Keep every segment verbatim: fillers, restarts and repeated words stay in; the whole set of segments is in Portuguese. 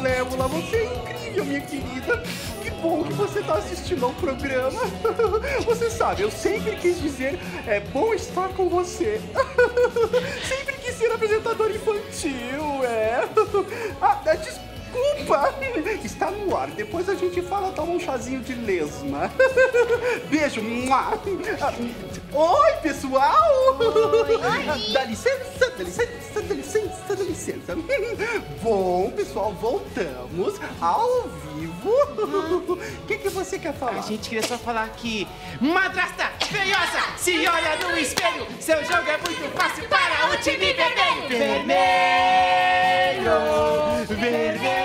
Malévola, você é incrível, minha querida. Que bom que você está assistindo ao programa. Você sabe, eu sempre quis dizer, é bom estar com você. Sempre quis ser apresentador infantil, é. Ah, desculpa. Desculpa! Está no ar. Depois a gente fala, toma um chazinho de lesma. Beijo. Oi, pessoal! Oi. Dá licença, dá licença, dá licença, dá licença. Bom, pessoal, voltamos ao vivo. O que, que você quer falar? A gente queria só falar que... Madrasta feiosa, se olha no espelho, seu jogo é muito fácil para o time vermelho. Vermelho! Vermelho!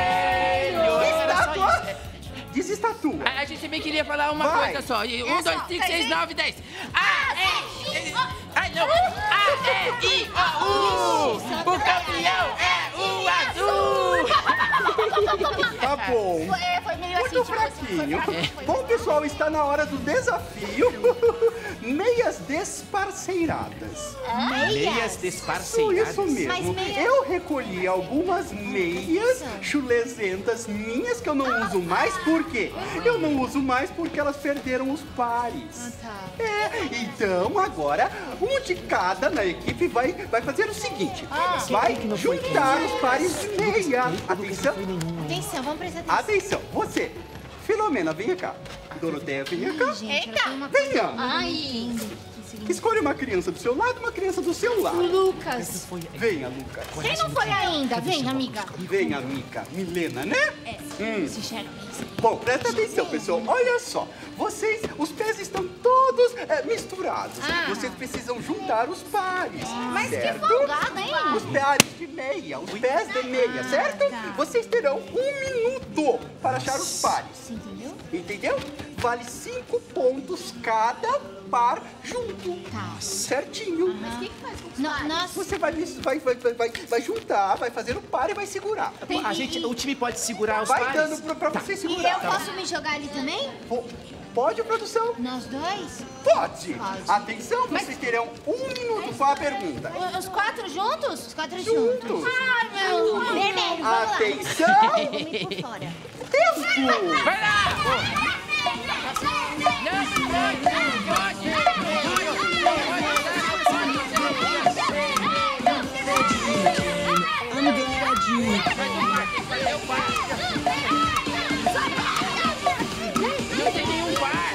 Desestatua. A, a gente também queria falar uma Vai. coisa só. Um, É dois, só, três, tá seis, bem? nove, dez. A, E, I, ai não. A, E, I, O, U. O campeão é o azul. Tá bom. Foi, é, foi meio Muito assim, tipo assim, fraquinho. foi fraquinho. Bom, pessoal, está na hora do desafio. Meias desparceiradas. Meias Isso, desparceiradas. isso mesmo. Mas meia- Eu recolhi algumas meias Isso. chulezentas minhas que eu não uso mais. Por quê? Eu não uso mais porque elas perderam os pares. Ah, tá. É, então agora um de cada na equipe vai, vai fazer o seguinte. Ah. Vai juntar os pares de meia. Atenção, Atenção, vamos prestar atenção. atenção. Você, Filomena, venha cá. Doroteia, venha cá. Gente, ela tem uma Venha. coisa... Ai. Escolha uma criança do seu lado e uma criança do seu lado. Lucas. Venha, Lucas. Quem não foi ainda? Vem, amiga. Venha, amiga. Milena, né? É, Hum. se enxerga bem. Bom, presta atenção, pessoal. Olha só. Vocês, os pés estão todos é, misturados. Ah. Vocês precisam juntar os pares, Mas que certo? folgada, hein? Os pares de meia, os pés de meia, Ah, certo? tá. Vocês terão um minuto para achar os pares. Entendeu? Entendeu? Vale cinco pontos cada par junto. Tá. Certinho. Mas o que, que faz com os no, nós... Você vai, vai, vai, vai, vai, vai juntar, vai fazer o par e vai segurar. A gente, o time pode segurar os Vai pares? dando pra, pra você E segurar. eu posso me jogar ali também? Po- Pode, produção? Nós dois? Pode. Pode. Atenção, vocês terão um minuto para a pergunta. O- Os quatro juntos? Os quatro Juntos. juntos. Ai, meu... Vermelho, vamos lá. Atenção. Vou me por fora. Tempo. Vai lá. Não, não, não, pode. Não tem nenhum par.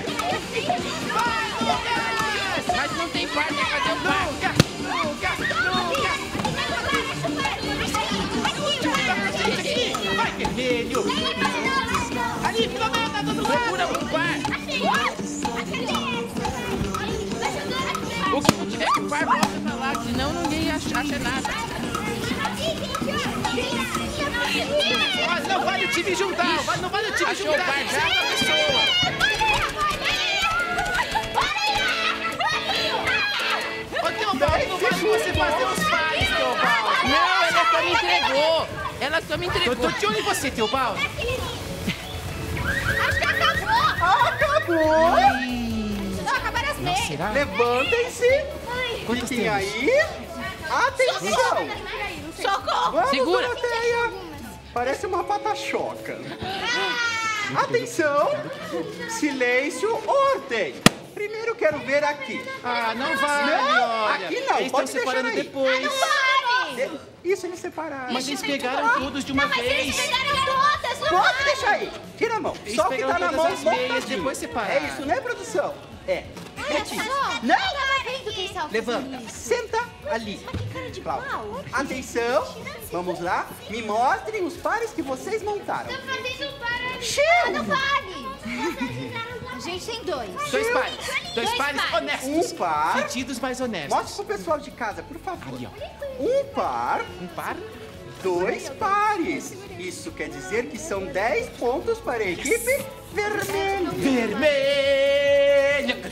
Mas não tem par, tem que fazer o par. Vai, vermelho! Ali, Filomena, do outro lado. Procura o par. O que não tiver o par, volta pra lá, senão ninguém acha, acha nada. Mas não vale o time juntar! Não, não vale o time Achou o juntar! par já da pessoa. Ô, Teobaldo, não vale você fazer os pares, Teobaldo! Não, ela só me entregou. Ela só me Eu entregou. tô de olho em você, Teobaldo! Acho que acabou. Acabou. Não, acabaram as meias. Será? Levantem-se. Quantos Fiquem temos? aí. Atenção. Socorro. Vamos, Segura. Doroteia. Parece uma pata-choca. Atenção. Silêncio, ordem. Primeiro eu quero ver aqui. Ah, não vale, Não, olha! aqui não, Eles pode estão separando deixar aí. depois! Pare. Isso, eles separaram. Mas eles pegaram todos de uma Mas eles vez! pegaram todas, não Pode vale. deixar aí. Tira a mão. Eles Só o que pegaram tá na todas mão, as meias, montadinho. depois separaram. É isso, né, produção? É. Retinho. Não, não tava vendo quem estava Levanta. fazendo isso. Senta ali. Mas que cara de Cláudio. pau. Atenção. Vamos lá. Me mostrem os pares que vocês montaram. Fazendo para... Chiu! Não vale. A gente tem dois. Dois pares! Dois pares honestos! Um par. Fedidos, mas honestos! Mostre pro pessoal de casa, por favor. Ali, ó. Um par, Um par? dois pares. Isso quer dizer que são dez pontos para a equipe vermelha. Vermelho!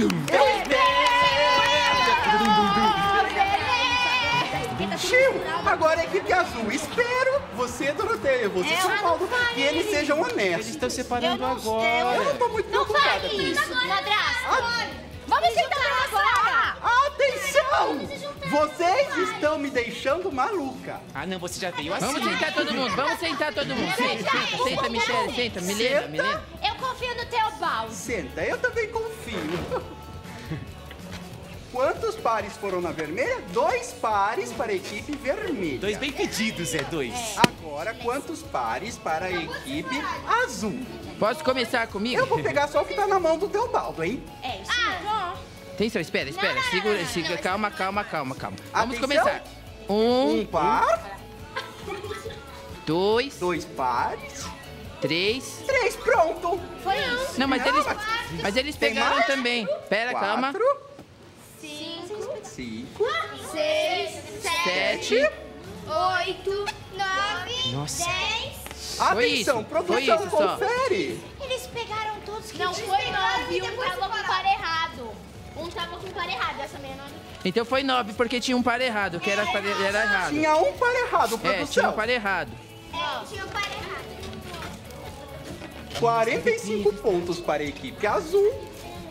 Chiu! Agora a equipe azul. Espero você, Doroteia, você, Eu São não Paulo, falei. que eles sejam Eles honestos. estão separando Eu não- agora! Eu não tô muito Não preocupada vale com isso, isso. madrasta. Vamos sentar agora. Atenção! Atenção! Vocês estão me deixando maluca. Ah, não, você já veio assim. Vamos sentar todo mundo, vamos sentar todo mundo. Senta, senta, senta, Michele, senta. Milena, Senta. Milena. Eu confio no Teobaldo. Senta, eu também confio. Quantos pares foram na vermelha? Dois pares para a equipe vermelha. Dois bem pedidos, é dois. Agora, quantos pares para a equipe azul? Posso começar comigo? Eu vou pegar só o que tá na mão do Teobaldo, hein? É isso mesmo. Atenção, espera, espera. Não, não, Segura, não, não, segura. não. Calma, calma, calma, calma. Vamos Atenção. começar. Um Um, par, dois, dois pares, três. três, pronto. Foi isso. Não, mas Não, eles, mas- mas eles Tem pegaram mais? também. Pera, calma. Quatro, Cinco, cinco, seis, Sete. oito, nove, Nossa. dez. Foi atenção, isso, produção, foi isso só. confere. Eles pegaram todos que Não eles foi pegaram nove, e um depois tava com separaram. par errado. Um tava com par errado, essa meia nove. Então foi nove, porque tinha um par errado, que era, era errado. Tinha um par errado, É, produção. tinha um par errado. É, tinha o par errado. quarenta e cinco pontos para a equipe azul.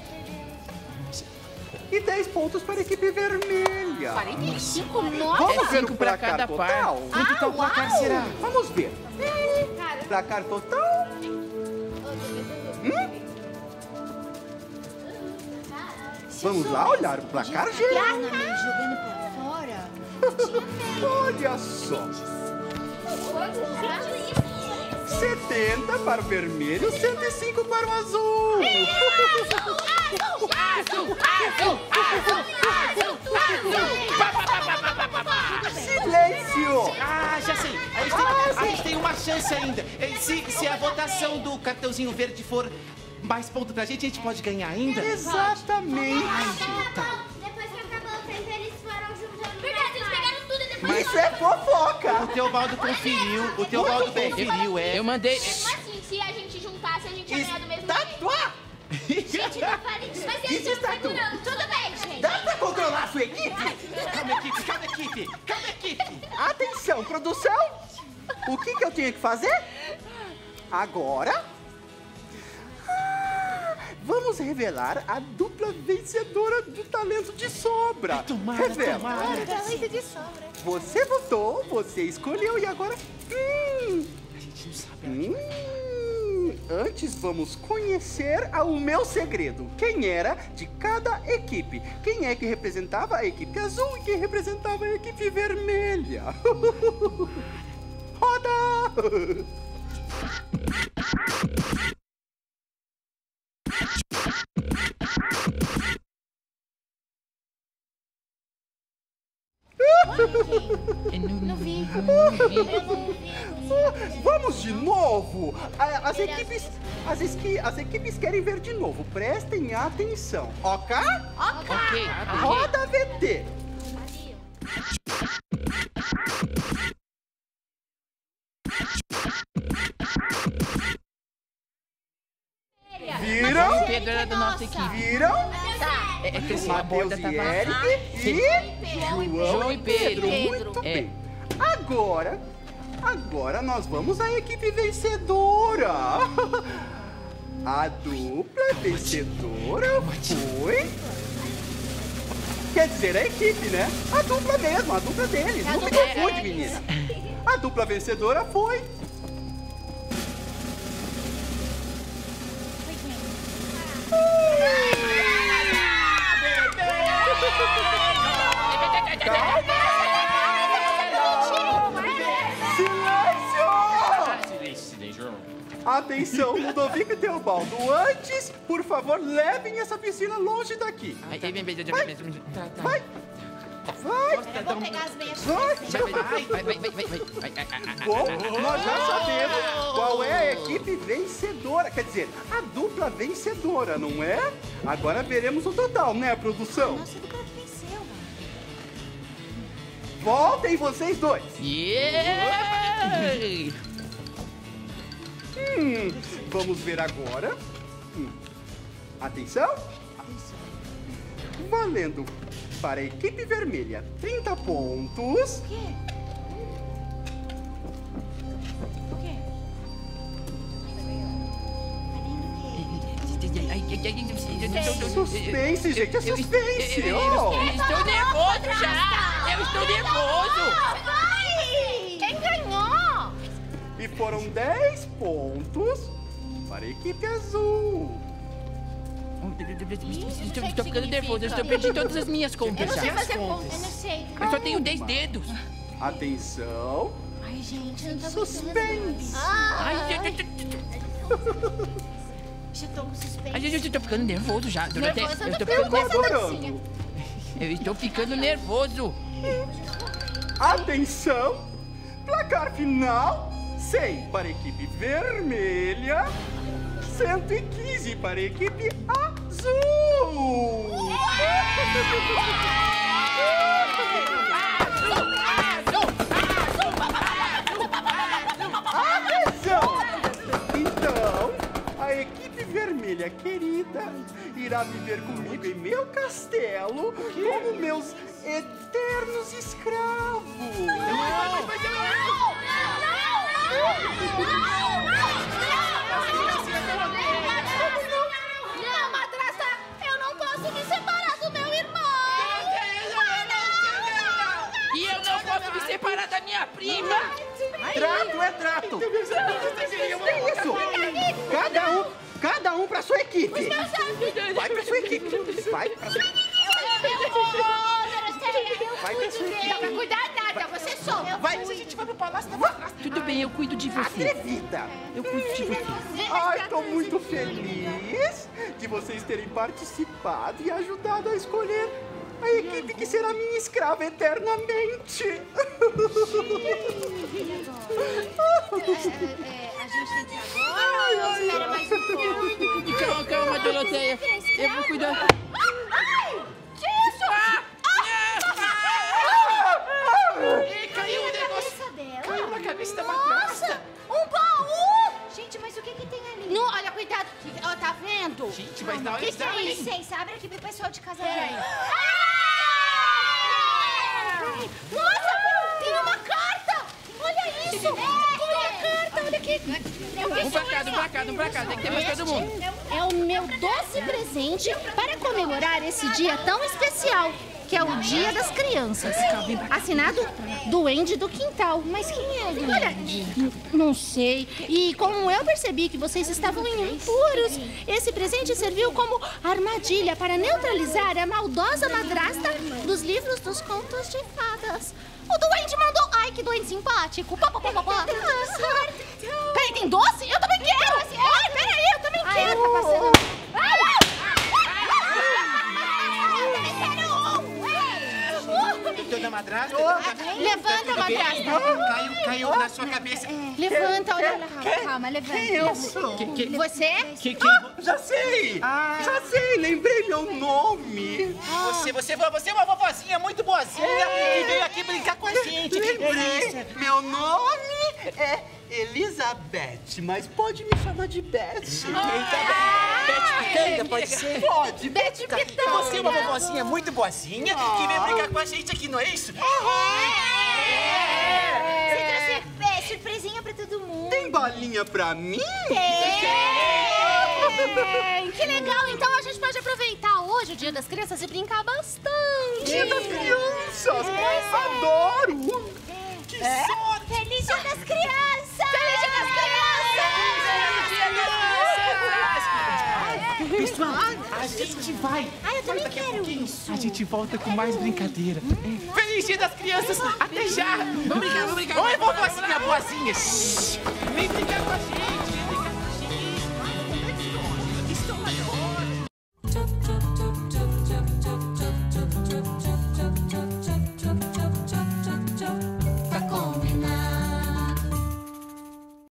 E dez pontos para a equipe vermelha. quarenta e cinco? Vamos É ver cinco o pra placar cada par. total? Quanto tá o placar, será? Vamos ver. Placar total. Hum? Vamos lá olhar o placar geral. Jogando pra fora. Olha só. setenta para o vermelho, cento e cinco para o azul. Silêncio! Ah, já sei. A gente, tem, a gente tem uma chance ainda. Eh, Se, se a votação do cartãozinho verde for mais ponto pra gente, a gente pode ganhar ainda? Exatamente. Depois que acabou o tempo, eles foram juntando. Verdade, eles pegaram tudo e depois. Isso é fofoca. O Teobaldo conferiu, o Teobaldo Muito bem. conferiu, é. Eu mandei. Mesmo assim, se a gente juntasse, a gente ia ganhar do mesmo jeito. Estatua! Gente, não fale disso. Mas eles Isso está estão segurando. Tudo bem, gente. Dá pra controlar a sua equipe? Calma, equipe, calma, equipe, calma, equipe. Atenção, produção! O que, que eu tinha que fazer? Agora... Ah, vamos revelar a dupla vencedora do Talento de Sobra. Tomara, Revela. tomara. Talento de sobra. Você votou, você escolheu e agora... Hum, A gente não sabe. hum, antes vamos conhecer a- o meu segredo. Quem era de cada equipe. Quem é que representava a equipe azul e quem representava a equipe vermelha. Roda! Eu não, não vi. Não vi. Vamos de novo! A- As equipes, as, esqui, as equipes querem ver de novo. Prestem atenção. Ok? Ok, ok. Roda V T. Viram? Pedro era da nossa equipe. Viram? É, é que assim, a Matheus borda e tava... Eric e João, João e Pedro. Muito É. bem. Agora, agora nós vamos à equipe vencedora. A dupla vencedora foi... Quer dizer, a equipe, né? A dupla mesmo, a dupla deles. Não me confunde, menina. A dupla vencedora foi... Silêncio! Silêncio, silêncio. Atenção, Ludovico e Teobaldo. Antes, por favor, levem essa piscina longe daqui. Aí, aí, vem, vem, vem, Vai. vem, vem, vem. Tá, tá. Vai! Vai! Eu vou pegar as meias. Vai! Vai, vai, vai, vai, vai, vai, vai, vai. Ai, ai, ai, ai, Bom, ai, nós já sabemos qual é a equipe vencedora. Quer dizer, a dupla vencedora, não é? Agora veremos o total, né, produção? Nossa, dupla que venceu, mano. Voltem vocês dois. Yeah! Hum, vamos ver agora. Hum. Atenção. Valendo para a equipe vermelha, trinta pontos. O quê? O quê? Ai, Suspense, gente, é suspense. Eu, eu, Oh. eu estou nervoso já. Eu estou nervoso. Quem ganhou? E foram dez pontos para a equipe azul. Estou, estou ficando nervoso. Eu estou perdendo todas as minhas contas Eu não sei já. fazer conta. Eu não sei. Eu só tenho dez dedos. Atenção. Ai, gente, eu não tô Suspense. Ai, eu, eu, eu, Já tô com suspense. ai, eu estou ficando nervoso já, Doroteia. Nervoso, Eu eu estou tô ficando Tô nervoso. adorando. Eu estou ficando nervoso. Atenção. Placar final. cem para a equipe vermelha. cento e quinze para a equipe azul. Atenção! Então, a equipe vermelha querida irá viver comigo em meu castelo como meus eternos escravos. Não, madrasta, eu não posso me separar do meu irmão. E eu não posso me separar da minha prima. Trato é trato. É isso. Cada um, cada um para sua equipe. Vai para sua equipe. Vai para sua equipe. Vai pra sua equipe. Não vai cuidar nada, você só. Vai, a gente vai pro palácio da madrasta. Tudo bem, eu cuido de você. Atrevida. Eu cuido de você. Ai, estou muito feliz de vocês terem participado e ajudado a escolher a equipe que será minha escrava eternamente. A gente tem que ir agora ou espera mais um pouco? Calma, calma, Doroteia. Eu vou cuidar. Ai! Isso! Ih, caiu o negócio. Cabeça dela? Caiu na cabeça da madrasta. Um baú! Gente, mas o que que tem ali? Não, olha, cuidado. Que- Ó, tá vendo? Gente, mas na O hora que que é hein? isso? Vocês abrem aqui pro pessoal de casa ver. Nossa, tem uma carta! Olha isso! Olha a carta, olha aqui. Um pra cá, um pra cá, um pra cá. Tem que ter mais todo mundo. É o meu doce presente para comemorar esse dia tão especial, que é o Dia das Crianças. Assinado Duende do Quintal. Mas quem é o Duende? Olha, n- não sei. E como eu percebi que vocês estavam em impuros, esse presente serviu como armadilha para neutralizar a maldosa madrasta dos livros dos contos de fadas. O Duende mandou... Ai, que Duende simpático. Pá, pá, pá, pá, pá. Peraí, tem doce? Eu também quero. Ai, peraí, eu também quero. Tá passando... Dona Madrasta. Levanta, madrasta. Caiu, caiu na sua cabeça. Levanta, olha. Calma, levanta. Quem eu sou? Você? Que, que, Já sei! Já sei, lembrei meu nome. você, você, você é uma vovozinha muito boazinha que veio aqui brincar com a gente. Lembrei, meu nome é Elizabeth, mas pode me chamar de Beth. Bete Pitanga, pode ser? Pode, Beth Então Pitanga. você é uma vovozinha muito boazinha que veio brincar com a gente aqui, não é isso? Você trouxe é, surpresinha pra todo mundo. Tem balinha pra mim? Tem! Que legal! Então a gente pode aproveitar hoje, o Dia das Crianças, e brincar bastante. Dia das crianças! Adoro! Que sorte! Feliz Dia das Crianças! Feliz Dia das Crianças! Pessoal, a gente vai. Ai, eu também Daqui a quero pouquinho isso. a gente volta com mais brincadeira. Feliz Dia das Crianças! Até já! Vamos brincar, vamos brincar. Oi, vovozinha boazinha! Shhh. Vem brincar com a gente!